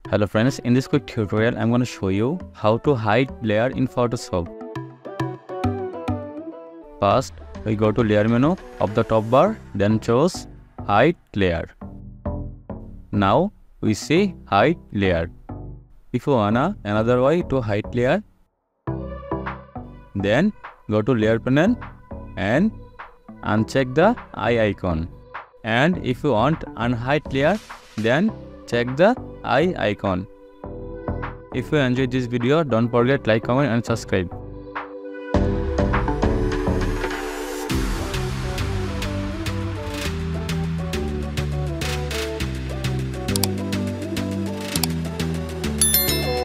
Hello friends, in this quick tutorial I'm going to show you how to hide layer in Photoshop. First, we go to layer menu of the top bar, then choose hide layer. Now we see hide layer. If you wanna another way to hide layer, then go to layer panel and uncheck the eye icon. And if you want unhide layer, then check the eye icon. If you enjoyed this video, don't forget like, comment and subscribe.